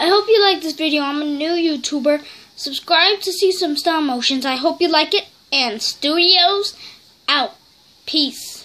I hope you like this video. I'm a new YouTuber. Subscribe to see some stop motions. I hope you like it. And Studios out. Peace.